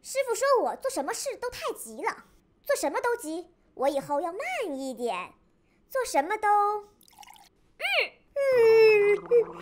师傅说我做什么事都太急了，做什么都急，我以后要慢一点，做什么都……